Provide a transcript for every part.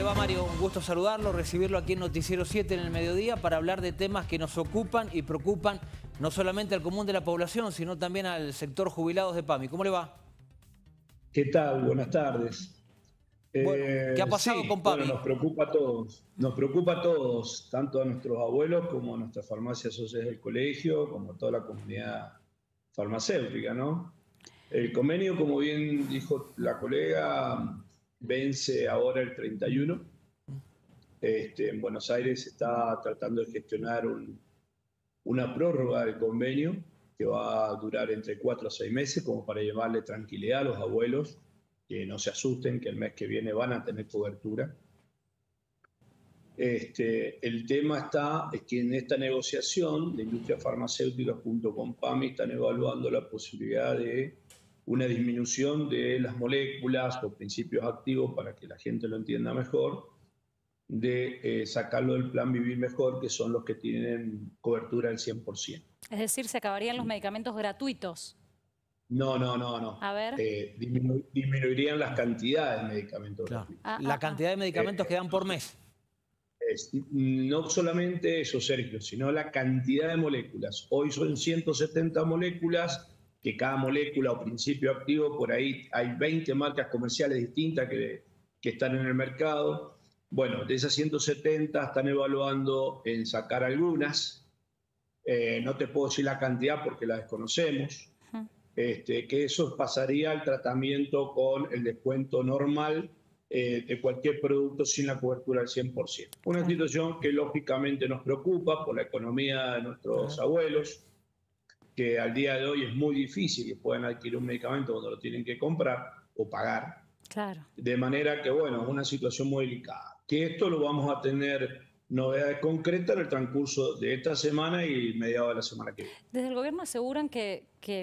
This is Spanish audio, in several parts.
va, Mario? Un gusto saludarlo, recibirlo aquí en Noticiero 7 en el mediodía para hablar de temas que nos ocupan y preocupan no solamente al común de la población, sino también al sector jubilados de PAMI. ¿Cómo le va? ¿Qué tal? Buenas tardes. Bueno, ¿qué ha pasado Sí, con bueno, PAMI? nos preocupa a todos, tanto a nuestros abuelos como a nuestras farmacias sociales del colegio, como a toda la comunidad farmacéutica, ¿no? El convenio, como bien dijo la colega, vence ahora el 31. En Buenos Aires se está tratando de gestionar una prórroga del convenio que va a durar entre 4 a 6 meses, como para llevarle tranquilidad a los abuelos, que no se asusten, que el mes que viene van a tener cobertura. El tema es que en esta negociación, la industria farmacéutica junto con PAMI están evaluando la posibilidad de una disminución de las moléculas o principios activos, para que la gente lo entienda mejor, de sacarlo del plan Vivir Mejor, que son los que tienen cobertura al 100%. Es decir, se acabarían los medicamentos gratuitos. No. A ver. Disminuirían las cantidades de medicamentos Claro. gratuitos. La cantidad de medicamentos que dan por mes. No solamente eso, Sergio, sino la cantidad de moléculas. Hoy son 170 moléculas, que cada molécula o principio activo, por ahí hay 20 marcas comerciales distintas que están en el mercado. Bueno, de esas 170 están evaluando en sacar algunas. No te puedo decir la cantidad porque la desconocemos. Que eso pasaría al tratamiento con el descuento normal de cualquier producto sin la cobertura al 100%. Una situación que lógicamente nos preocupa por la economía de nuestros abuelos, que al día de hoy es muy difícil que puedan adquirir un medicamento cuando lo tienen que comprar o pagar. Claro. De manera que, bueno, es una situación muy delicada. Que esto lo vamos a tener novedades concretas en el transcurso de esta semana y mediados de la semana que viene. Desde el gobierno aseguran que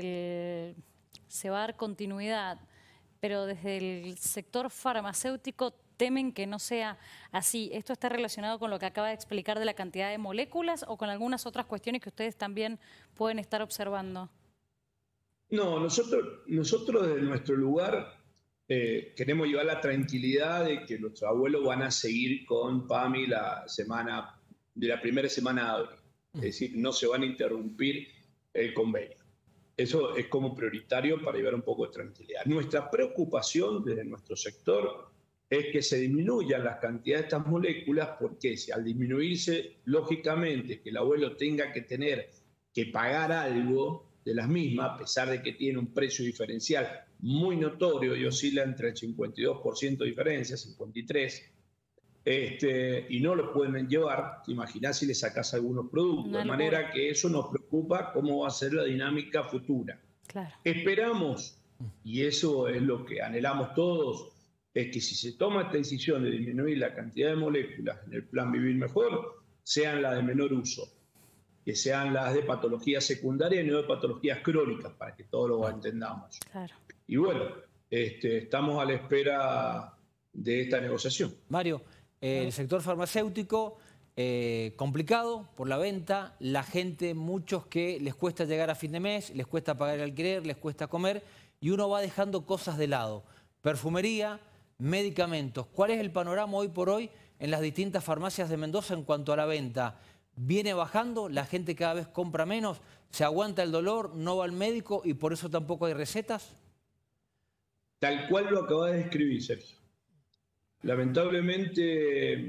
se va a dar continuidad, pero desde el sector farmacéutico temen que no sea así. ¿Esto está relacionado con lo que acaba de explicar de la cantidad de moléculas o con algunas otras cuestiones que ustedes también pueden estar observando? No, nosotros desde nuestro lugar queremos llevar la tranquilidad de que nuestros abuelos van a seguir con PAMI la primera semana de abril. Es decir, no se van a interrumpir el convenio. Eso es como prioritario para llevar un poco de tranquilidad. Nuestra preocupación desde nuestro sector es que se disminuyan las cantidades de estas moléculas, porque si al disminuirse, lógicamente, que el abuelo tenga que tener que pagar algo de las mismas, a pesar de que tiene un precio diferencial muy notorio y oscila entre el 52% de diferencia, 53%, y no lo pueden llevar, te imaginás si le sacás algunos productos. De manera que eso nos preocupa, cómo va a ser la dinámica futura. Claro. Esperamos, y eso es lo que anhelamos todos, es que si se toma esta decisión de disminuir la cantidad de moléculas en el plan Vivir Mejor, sean las de menor uso, que sean las de patologías secundarias y no de patologías crónicas, para que todos lo entendamos. Claro. Y bueno, estamos a la espera de esta negociación. Mario, el sector farmacéutico complicado por la venta, la gente, muchos que les cuesta llegar a fin de mes, les cuesta pagar el alquiler, les cuesta comer y uno va dejando cosas de lado. Perfumería, medicamentos. ¿Cuál es el panorama hoy por hoy en las distintas farmacias de Mendoza en cuanto a la venta? ¿Viene bajando? ¿La gente cada vez compra menos? ¿Se aguanta el dolor? ¿No va al médico y por eso tampoco hay recetas? Tal cual lo acabas de describir, Sergio. Lamentablemente,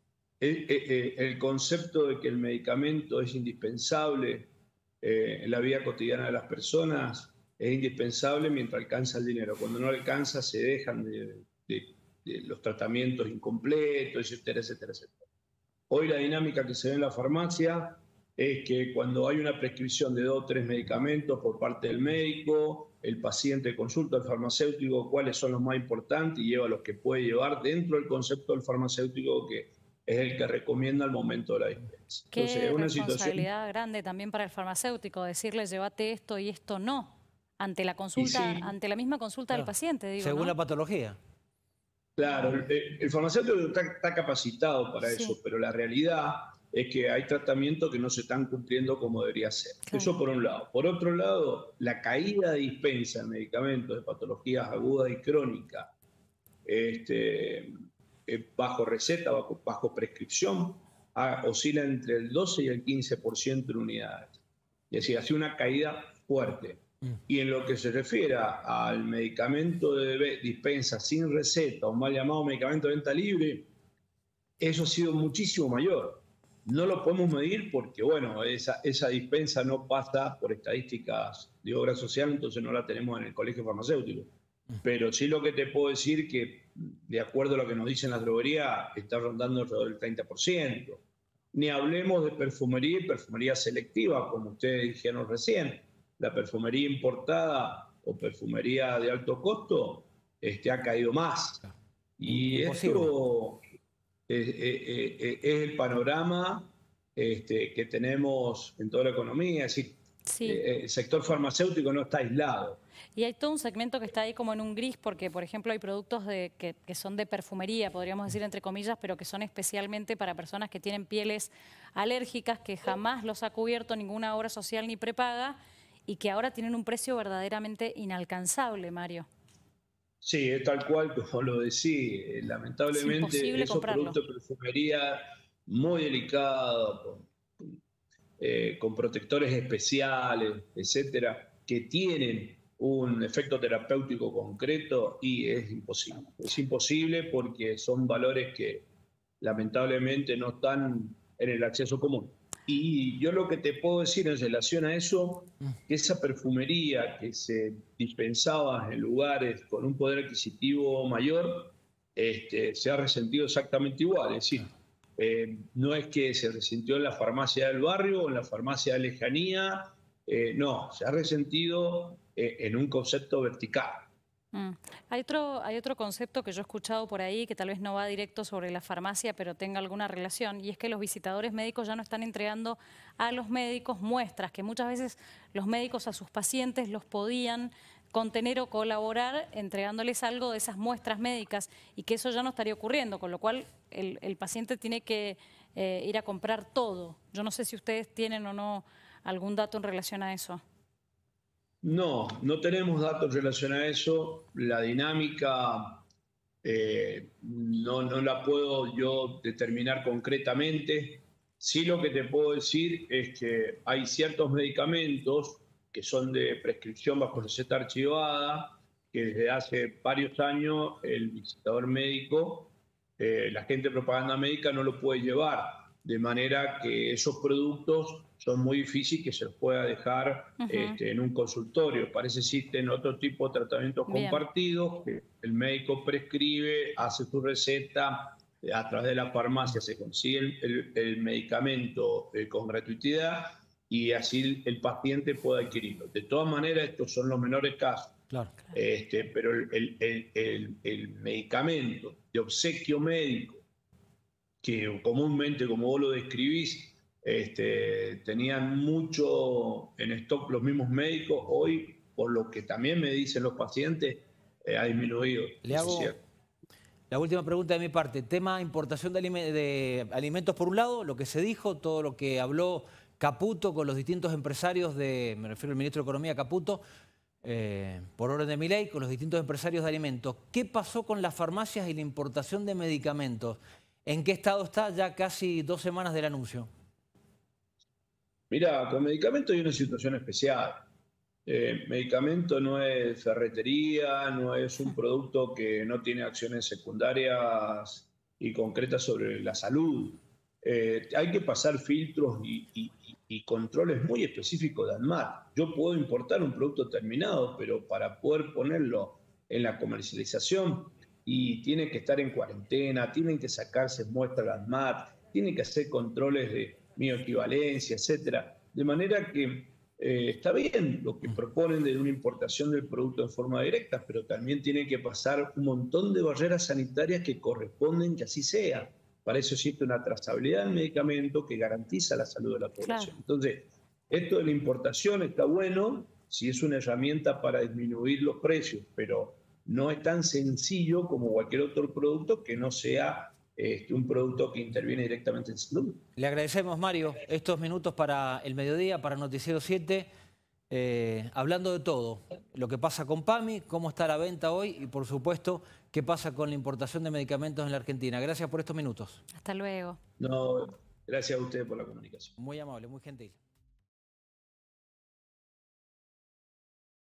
el concepto de que el medicamento es indispensable en la vida cotidiana de las personas es indispensable mientras alcanza el dinero. Cuando no alcanza, se dejan de los tratamientos incompletos, etcétera, etcétera, etcétera. Hoy la dinámica que se ve en la farmacia es que cuando hay una prescripción de 2 o 3 medicamentos por parte del médico, el paciente consulta al farmacéutico cuáles son los más importantes y lleva los que puede llevar dentro del concepto del farmacéutico, que es el que recomienda al momento de la dispensa. Entonces, es una responsabilidad grande también para el farmacéutico decirle llévate esto y esto no, ante la consulta, ante la misma consulta del paciente, digo, según la patología. Claro, el farmacéutico está capacitado para eso, pero la realidad es que hay tratamientos que no se están cumpliendo como debería ser. Claro. Eso por un lado. Por otro lado, la caída de dispensa de medicamentos de patologías agudas y crónicas bajo receta, bajo prescripción, oscila entre el 12 y el 15% en unidades. Es decir, ha sido una caída fuerte. Y en lo que se refiere al medicamento de dispensa sin receta, o mal llamado medicamento de venta libre, eso ha sido muchísimo mayor. No lo podemos medir porque, bueno, esa dispensa no pasa por estadísticas de obra social, entonces no la tenemos en el colegio farmacéutico. Pero sí lo que te puedo decir que, de acuerdo a lo que nos dicen las droguerías, está rondando alrededor del 30%. Ni hablemos de perfumería y perfumería selectiva, como ustedes dijeron recién. La perfumería importada o perfumería de alto costo ha caído más. Y esto es el panorama que tenemos en toda la economía. Es decir, Sí. El sector farmacéutico no está aislado. Y hay todo un segmento que está ahí como en un gris porque, por ejemplo, hay productos que son de perfumería, podríamos decir entre comillas, pero que son especialmente para personas que tienen pieles alérgicas, que jamás los ha cubierto ninguna obra social ni prepaga y que ahora tienen un precio verdaderamente inalcanzable, Mario. Sí, es tal cual como lo decís. Lamentablemente esos productos de perfumería muy delicados, con protectores especiales, etcétera, que tienen un efecto terapéutico concreto, y es imposible. Es imposible porque son valores que lamentablemente no están en el acceso común. Y yo lo que te puedo decir en relación a eso, que esa perfumería que se dispensaba en lugares con un poder adquisitivo mayor, se ha resentido exactamente igual. Es decir, no es que se resintió en la farmacia del barrio o en la farmacia de lejanía, no, se ha resentido en un concepto vertical. Hay otro concepto que yo he escuchado por ahí que tal vez no va directo sobre la farmacia, pero tenga alguna relación, y es que los visitadores médicos ya no están entregando a los médicos muestras, que muchas veces los médicos a sus pacientes los podían contener o colaborar entregándoles algo de esas muestras médicas, y que eso ya no estaría ocurriendo, con lo cual el paciente tiene que ir a comprar todo. Yo no sé si ustedes tienen o no algún dato en relación a eso. No, no tenemos datos en relación a eso. La dinámica no la puedo yo determinar concretamente. Sí, lo que te puedo decir es que hay ciertos medicamentos que son de prescripción bajo receta archivada, que desde hace varios años el visitador médico, la gente de propaganda médica no lo puede llevar, de manera que esos productos son muy difíciles que se los pueda dejar en un consultorio. Parece que existen otro tipo de tratamientos compartidos, que el médico prescribe, hace su receta, a través de la farmacia se consigue el medicamento con gratuidad, y así el paciente puede adquirirlo. De todas maneras, estos son los menores casos. Claro. Pero el medicamento de obsequio médico, que comúnmente, como vos lo describís, tenían mucho en stock los mismos médicos, hoy, por lo que también me dicen los pacientes, ha disminuido. Le hago la última pregunta de mi parte. Tema importación de alimentos por un lado, lo que se dijo, todo lo que habló Caputo con los distintos empresarios me refiero al ministro de Economía Caputo, por orden de Milei, con los distintos empresarios de alimentos. ¿Qué pasó con las farmacias y la importación de medicamentos? ¿En qué estado está ya casi 2 semanas del anuncio? Mira, con medicamentos hay una situación especial. Medicamento no es ferretería, no es un producto que no tiene acciones secundarias y concretas sobre la salud. Hay que pasar filtros y controles muy específicos de ANMAT. Yo puedo importar un producto terminado, pero para poder ponerlo en la comercialización, y tiene que estar en cuarentena, tienen que sacarse muestras de ANMAT, tienen que hacer controles de bioequivalencia, etcétera. De manera que está bien lo que proponen de una importación del producto en forma directa, pero también tienen que pasar un montón de barreras sanitarias que corresponden que así sea. Para eso existe una trazabilidad del medicamento que garantiza la salud de la población. Claro. Entonces, esto de la importación está bueno si es una herramienta para disminuir los precios, pero no es tan sencillo como cualquier otro producto que no sea un producto que interviene directamente en salud. Le agradecemos, Mario, estos minutos para el mediodía, para Noticiero 7, hablando de todo, lo que pasa con PAMI, cómo está la venta hoy y, por supuesto, qué pasa con la importación de medicamentos en la Argentina. Gracias por estos minutos. Hasta luego. No, gracias a ustedes por la comunicación. Muy amable, muy gentil.